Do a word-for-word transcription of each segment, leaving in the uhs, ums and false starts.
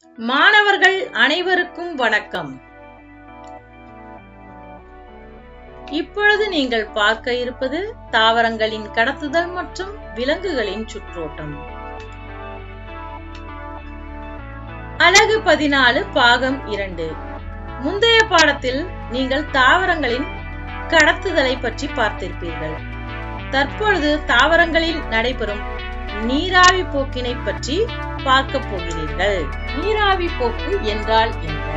மாணவர்கள் அனைவருக்கும் வணக்கம். இப்பொழுது நீங்கள் பார்க்க இருப்பது தாவரங்களின் கடத்துதல் மற்றும் விலங்குகளின் சுற்றோட்டம். அலகு பதினாலு பாகம் இரண்டு. முந்தைய பாடத்தில் நீங்கள் தாவரங்களின் கடத்துதலை பற்றி பார்த்திருப்பீர்கள். தற்பொழுது தாவரங்களில் நடைபெறும் நீராவி போக்கினை பற்றி பார்க்க போகிறீர்கள். நீராவி போக்கு என்றால் என்ன?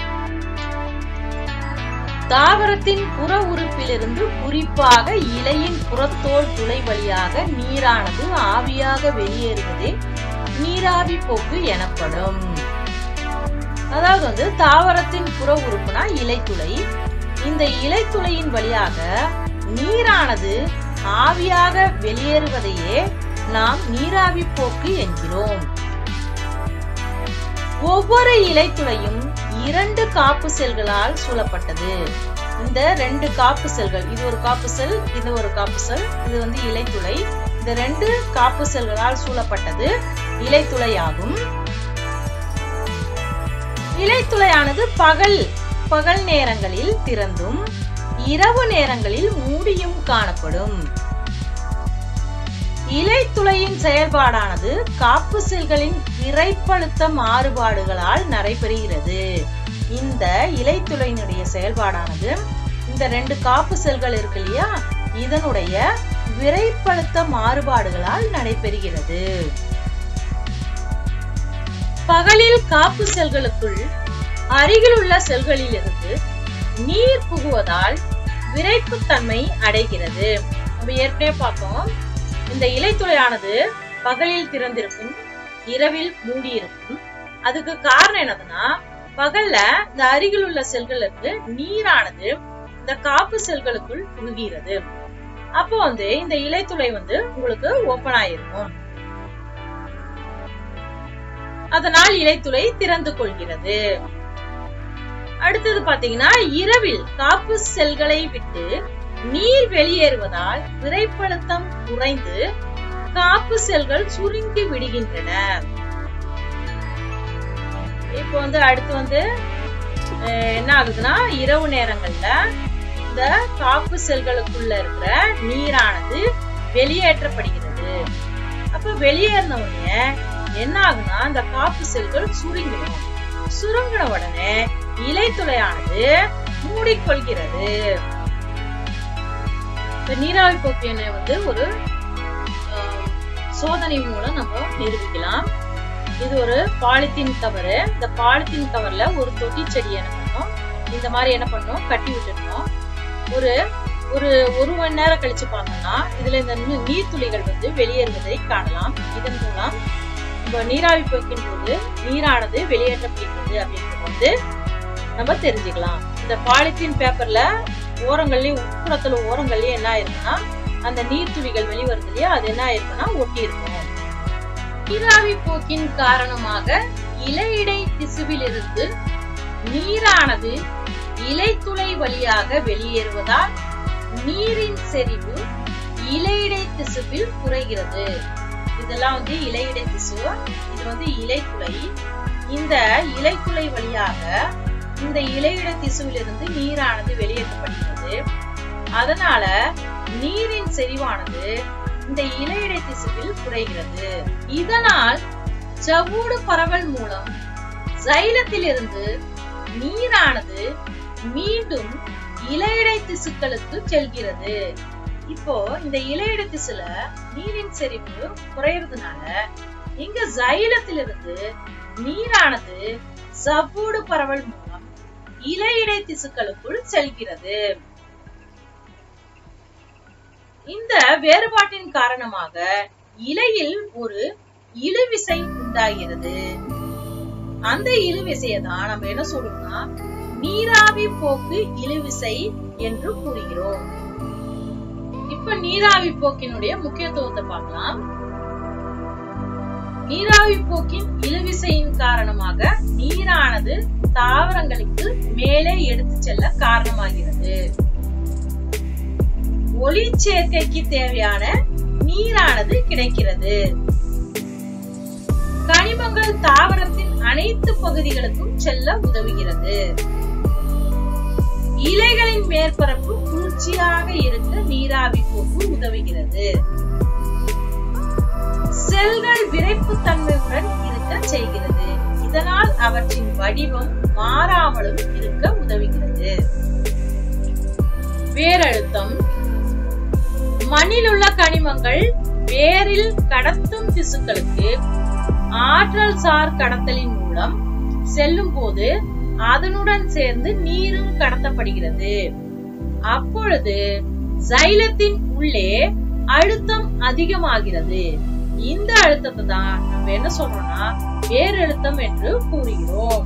தாவரத்தின் புற உறுப்பிலிருந்து குறிப்பாக இலையின் புறத்தோல் துளை வழியாக நீரானது ஆவியாக வெளியேறுவதே நீராவி போக்கு எனப்படும். அதாவது வந்து தாவரத்தின் புற உறுப்புனா இலைத்துளை. இந்த இலைத்துளையின் வழியாக நீரானது ஆவியாக வெளியேறுவதையே நாம் நீராவி போக்கு என்கிறோம். ஒவ்வொரு இலைத்துளையும் இரண்டு காப்பு செல்களால் சூழப்பட்டது. இந்த ரெண்டு காப்பு செல்கள், இது ஒரு காப்பு செல், இது ஒரு காப்பு செல், இது வந்து இலைத்துளை. இந்த ரெண்டு காப்பு செல்களால் சூழப்பட்டது இலைத்துளையாகும். இலைத்துளையானது பகல் பகல் நேரங்களில் திறந்தும் இரவு நேரங்களில் மூடியும் காணப்படும். இலைத்துளையின் செயல்பாடானது காப்பு செல்களின் விறைப்பழுத்த மாறுபாடுகளால் நடைபெறுகிறது. இந்த இலைத்துளையினுடைய செயல்பாடானது இந்த ரெண்டு காப்பு செல்கள் இருக்கு இல்லையா, இதனுடைய விறைப்பழுத்த மாறுபாடுகளால் நடைபெறுகிறது. பகலில் காப்பு செல்களுக்குள் அருகில் உள்ள செல்களில் இருந்து நீர் புகுவதால் விறைப்புத்தன்மை அடைகிறது. நம்ம ஏற்கனவே பார்த்தோம், இந்த இலைத்துளையானது பகலில் திறந்திருக்கும், இரவில் மூடி இருக்கும். அதுக்கு காரணம் என்னதுன்னா, பகல்ல இந்த அருகில் உள்ள செல்களுக்கு நீரானது இந்த காப்பு செல்களுக்குள் புகுகிறது. அப்போ வந்து இந்த இலைத்துளை வந்து உங்களுக்கு ஓபன் ஆயிருக்கும். அதனால் இலைத்துளை திறந்து கொள்கிறது. அடுத்தது பாத்தீங்கன்னா, இரவில் காப்பு செல்களை விட்டு நீர் வெளியேறுவதால் விறைப்பழுத்தம் குறைந்து காப்பு செல்கள் சுருங்கி விடுகின்றன. இப்போ வந்து அடுத்து வந்து என்ன ஆகுதுன்னா, இரவு நேரங்கள்ல இந்த காப்பு செல்களுக்குள்ள இருக்கிற நீரானது வெளியேற்றப்படுகிறது. அப்ப வெளியேறின உடனே என்ன ஆகுனா, இந்த காப்பு செல்கள் சுருங்கிடும். சுருங்கின உடனே இலைத்துளையானது மூடிக்கொள்கிறது. நீராவி போக்கு வந்து ஒரு சோதனை மூலம் நம்ம நிரூபிக்கலாம். இது ஒரு பாலித்தீன் கவர். இந்த பாலித்தீன் கவர்ல ஒரு தொட்டி செடி என்ன பண்ணோம், இந்த மாதிரி என்ன பண்ணோம், கட்டி விட்டுருந்தோம். ஒரு ஒரு ஒரு மணி நேரம் கழிச்சு பார்த்தோம்னா இதுல இந்த நீர்த்துளிகள் வந்து வெளியேறுவதை காணலாம். இதன் மூலம் நம்ம நீராவி போக்கின் போது நீரானது வெளியேற்றப்படுகிறது அப்படின்றது வந்து நம்ம தெரிஞ்சுக்கலாம். இந்த பாலித்தீன் பேப்பர்ல ஓரங்கள்லயும் உட்புறத்துல ஓரங்கள்லயும் என்ன ஆயிருக்குன்னா, அந்த நீர்த்துளிகள் வெளிவருது இல்லையா, அது என்ன ஆயிருக்குன்னா ஒட்டி இருக்கும். நீராவி போக்கின் காரணமாக இலையிடை திசுவில் இருந்து நீரானது இலைத்துளை வழியாக வெளியேறுவதால் நீரின் செறிவு இலையிடை திசுவில் குறைகிறது. இதெல்லாம் வந்து இலையிடை திசு, இது வந்து இலைத்துளை. இந்த இலைத்துளை வழியாக இந்த இலையிட திசுவிலிருந்து நீரானது வெளியேற்றப்படுகிறது. அதனால நீரின் செறிவானது இந்த இலையிடை திசுவில் குறைகிறது. இதனால் சவ்வூடு பரவல் மூலம் சைலத்தில் இருந்து நீரானது மீண்டும் இலையிடை திசுக்களுக்கு செல்கிறது. இப்போ இந்த இலையிட திசுல நீரின் செறிவு குறையறதுனால இங்க சைலத்திலிருந்து நீரானது சவ்வூடு பரவல் மூலம் இலையிடை திசுக்களுக்குள் செல்கிறது. இந்த வேறுபாட்டின் காரணமாக இலையில் ஒரு இழுவிசை உண்டாகிறது. அந்த இழுவிசையை தான் நம்ம என்ன சொல்றோம்னா நீராவி போக்கு இழுவிசை என்று கூறுகிறோம். இப்ப நீராவி போக்கினுடைய முக்கியத்துவத்தை பார்க்கலாம். நீராவி போக்கின் இழுவிசையின் காரணமாக நீரானது தாவரங்களுக்கு மேலே எடுத்து செல்ல காரணமாகிறது. ஒளி சேர்க்கைக்கு தேவையான நீரானது கிடைக்கிறது. கனிமங்கள் தாவரத்தின் அனைத்து பகுதிகளுக்கும் செல்ல உதவுகிறது. இலைகளின் மேற்பரப்பு குளிர்ச்சியாக இருக்க நீராவி போக்கு உதவுகிறது. செல்கள் விரைப்பு தன்மையுடன் இருக்க செய்கிறது. இதனால் அவற்றின் வடிவம் மாறாமலும் இருக்க உதவுகிறது. வேரழுத்தம். மண்ணில் உள்ள கனிமங்கள் வேரில் கடத்தும் திசுக்களுக்கு ஆற்றல் சார் கடத்தலின் மூலம் செல்லும் போது அதனுடன் சேர்ந்து நீரும் கடத்தப்படுகிறது. அப்பொழுது சைலத்தின் உள்ளே அழுத்தம் அதிகமாகிறது. இந்த அழுத்தத்தை தான் நம்ம என்ன சொல்றோம்னா வேரழுத்தம் என்று கூறுகிறோம்.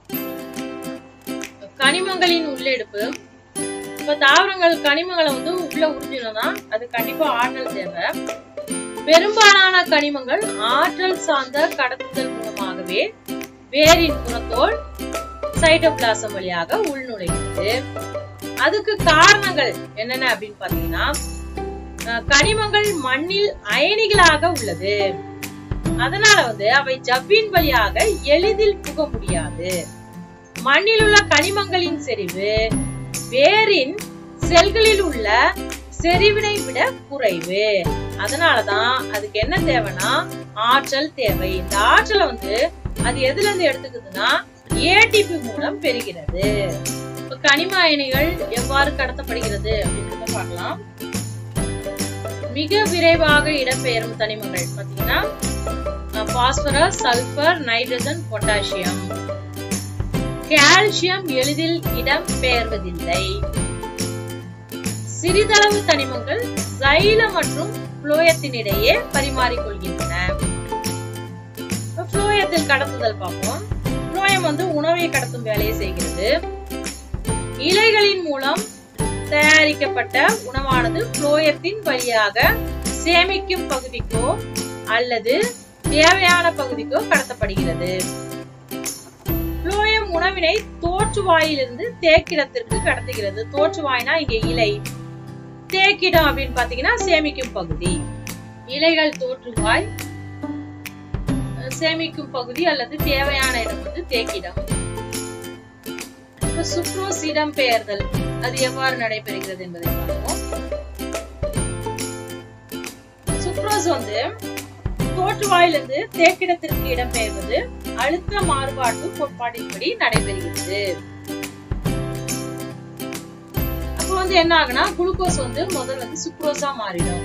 கனிமங்களின் உள்ளெடுப்பு. இப்ப தாவரங்கள் கனிமங்களை வந்து உள்ள உறிஞ்சணும்னா அது கண்டிப்பா ஆற்றல் தேவை. பெரும்பாலான கனிமங்கள் ஆற்றல் சார்ந்த கடத்துதல் மூலமாகவே வேரின் புறத்தோல் சைட்டோபிளாசம் வழியாக உள்நுழைகிறது. அதுக்கு காரணங்கள் என்னென்ன அப்படின்னு பாத்தீங்கன்னா, கனிமங்கள் மண்ணில் அயனிகளாக உள்ளது. அதனால வந்து அவை ஜவ்வின் வழியாக எளிதில் புக முடியாது. மண்ணில் உள்ள கனிமங்களின் செறிவு வேரின் செல்களில் உள்ள செறிவினை விட குறைவு. அதனாலதான் அதுக்கு என்ன தேவைன்னா ஆற்றல் தேவை. இந்த ஆற்றலை வந்து அது எதுல இருந்து எடுத்துக்குதுன்னா ஏடிபி மூலம் பெறுகிறது. கனிம அயனிகள் எவ்வாறு கடத்தப்படுகிறது அப்படின்றத பார்க்கலாம். மிக விரைவாக இடம்பெயரும் தனிமங்கள் பாத்தீங்கன்னா phosphorus, sulphur, nitrogen, potassium. Calcium எளிதில் இடம் பெயர்வதில்லை. சிறிதளவு தனிமங்கள் சைலம் மற்றும் புளோயத்தினிடையே பரிமாறிக்கொள்கின்றன. புளோயத்தில் கடத்துதல் பார்ப்போம். புளோயம் வந்து உணவை கடத்தும் வேலையை செய்கிறது. இலைகளின் மூலம் தயாரிக்கப்பட்ட உணவானது புளோயத்தின் வழியாக சேமிக்கும் பகுதிக்கோ அல்லது தேவையான பகுதிக்கோ கடத்தப்படுகிறது. புளோயம் உணவினை தோற்றுவாயிலிருந்து தேக்கிடத்திற்கு கடத்துகிறது. தோற்றுவாய்னா இங்க இலை, தேக்கிடம் அப்படின்னு பாத்தீங்கன்னா சேமிக்கும் பகுதி. இலைகள் தோற்றுவாய், சேமிக்கும் பகுதி அல்லது தேவையான இடம் வந்து தேக்கிடம். சுக்ரோஸ் இடம்பெயர்தல் அது எவ்வாறு நடைபெறுகிறது என்பதை பார்ப்போம். சுக்ரோஸ் வந்து தோற்றுவாயிலிருந்து தேக்கிடத்திற்கு இடம்பெயர்வது அழுத்த மாறுபாட்டு கோட்பாட்டின்படி நடைபெறுகிறது. அப்ப வந்து என்ன ஆகுனா குளுக்கோஸ் வந்து முதல்ல வந்து சுக்ரோஸா மாறிடும்.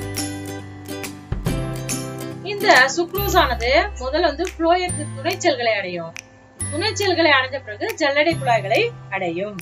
இந்த சுக்ரோஸ் ஆனது முதல்ல வந்து புளோயத்து துணைச்செல்களை அடையும். துணைச்செல்களை அடைஞ்ச பிறகு ஜல்லடை குழாய்களை அடையும்.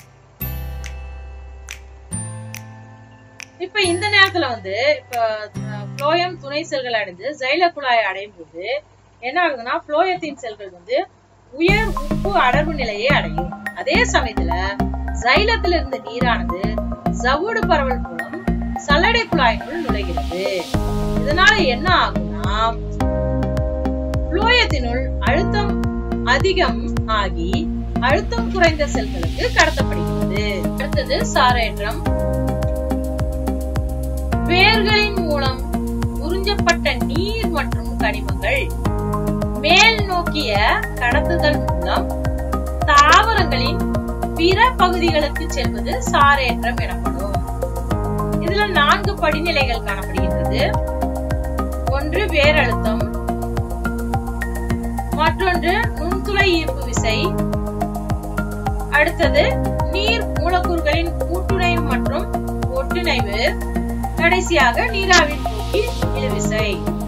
இப்ப இந்த நேரத்துல வந்து இப்ப புளோயம் துணை செல்கள் அடைந்து ஜைல குழாயை அடையும் போது என்ன ஆகுதுன்னா புளோயத்தின் செல்கள் வந்து உயர் உப்பு அடர்வு நிலையை அடையும். அதே சமயத்துல ஜைலத்தில் இருந்த நீரானது சவுடு பரவல் மூலம் சல்லடை குழாய்க்குள் நுழைகிறது. இதனால என்ன ஆகும்னா புளோயத்தினுள் அழுத்தம் அதிகம் ஆகி அழுத்தம் குறைந்த செல்களுக்கு கடத்தப்படுகிறது. அடுத்தது சாரேற்றம். வேர்களின் மூலம் உறிஞ்சப்பட்ட நீர் மற்றும் கனிமங்கள் மேல் நோக்கிய கடத்துதல் மூலம் தாவரங்களின் பிற பகுதிகளுக்கு செல்வது சாரேற்றம் எனப்படும். இதுல நான்கு படிநிலைகள் காணப்படுகின்றது. ஒன்று வேரழுத்தம், மற்றொன்று நுண்துளை ஈர்ப்பு விசை, அடுத்தது நீர் மூலக்கூறுகளின் கூட்டுணைவு மற்றும் ஒட்டுணைவு, கடைசியாக நீராவின் போக்கி இழுவிசை.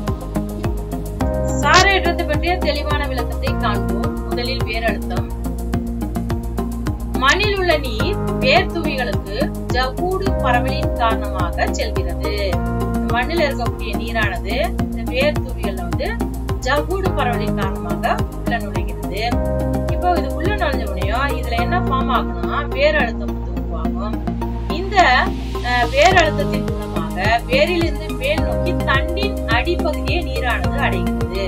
சாரேற்றத்தை பற்றிய தெளிவான விளக்கத்தை காண்போம். முதலில் வேரழுத்தம். மண்ணில் உள்ள நீர் வேர் துளிகளுக்கு ஜவ்வூடு பரவலின் காரணமாக செல்கிறது. மண்ணில் இருக்கக்கூடிய நீரானது இந்த வேர் துளிகள்ல வந்து ஜவ்வூடு பரவலின் காரணமாக உள்ள நுழைகிறது. இப்போ இது உள்ள நுழைஞ்ச உடனே இதுல என்ன ஃபார்ம் ஆகும்னா வேர் அழுத்தம் வந்து உருவாகும். இந்த வேர் அழுத்தத்தின் மூலமாக வேரிலிருந்து மேல் நோக்கி தண்டின் அடிப்பகுதியை நீரானது அடைகிறது.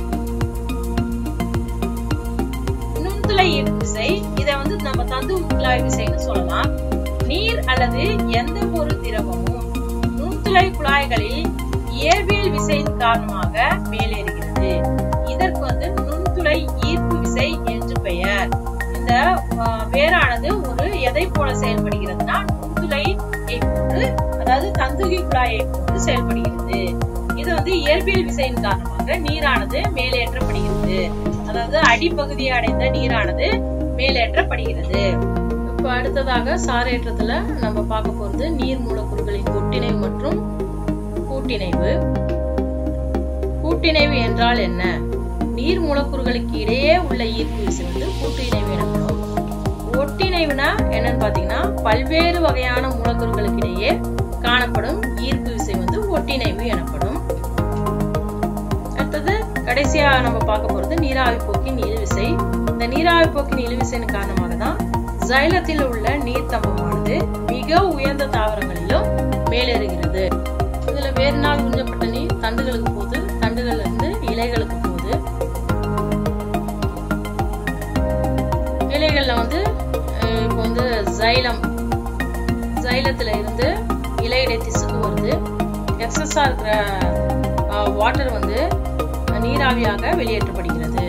நுண்துளை ஈர்ப்பு விசை, இதை வந்து நம்ம தந்து குழாய் விசைன்னு சொல்லலாம். நீர் அல்லது எந்த ஒரு திரவமும் நுண்துளை குழாய்களில் இயற்பியல் விசையின் காரணமாக மேலேறுகிறது. இதற்கு வந்து எதை போல செயல்படுகிறதுனா நுண்துளையை போன்று, அதாவது தந்துகி குழாயை போன்று செயல்படுகிறது. இது வந்து இயற்பியல் விசையின் காரணமாக நீரானது மேலேற்றப்படுகிறது. அதாவது அடிப்பகுதியை அடைந்த நீரானது மேலேற்றப்படுகிறது. இப்ப அடுத்ததாக சாரேற்றத்துல நம்ம பார்க்க போறது நீர் மூலக்கூறுகளின் ஒட்டிணைவு மற்றும் கூட்டிணைவு. கூட்டிணைவு என்றால் என்ன? நீர் மூலக்கூறுகளுக்கு இடையே உள்ள ஈர்ப்பு விசை வந்து கூட்டிணைவு எனப்படும். ஒட்டிணைவுனா என்னன்னு பாத்தீங்கன்னா பல்வேறு வகையான மூலக்கூறுகளுக்கு இடையே காணப்படும் ஈர்ப்பு விசை வந்து ஒட்டிணைவு எனப்படும். அடுத்தது கடைசியா நம்ம பார்க்க போறது நீராவி போக்கின் இழுவிசை. இந்த நீராவி போக்கின் இழுவிசையின் காரணமாக தான் சைலத்தில் உள்ள நீர் தம்பமானது மிக உயர்ந்த தாவரங்களிலும் மேலேறுகிறது. இதுல வேறு நாள் உறிஞ்சப்பட்ட நீர் தண்டுகளுக்கு போகுது, தண்டுகள்ல இருந்து இலைகளுக்கு போகுது. இலைகள்ல வந்து இப்போ வந்து சைலம் சைலத்துல இருந்து இலையிடை திசுக்கு வருது. எக்ஸஸா இருக்கிற வாட்டர் வந்து நீராவியாக வெளியேற்றப்படுகிறது.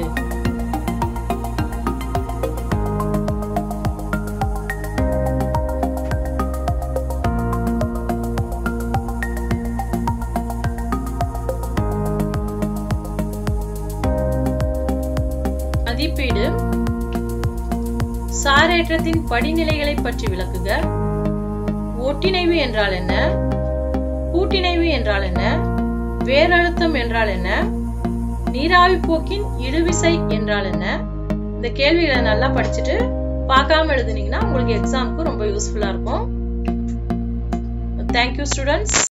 மதிப்பீடு. சாரேற்றத்தின் படிநிலைகளை பற்றி விளக்குக. ஒட்டிணைவு என்றால் என்ன? கூட்டிணைவு என்றால் என்ன? வேரழுத்தம் என்றால் என்ன? நீராவி போக்கின் இழுவிசை என்றால் என்ன? இந்த கேள்விகளை நல்லா படிச்சுட்டு பார்க்காம எழுதுனீங்கன்னா உங்களுக்கு எக்ஸாமுக்கு ரொம்ப யூஸ்ஃபுல்லா இருக்கும். Thank you students.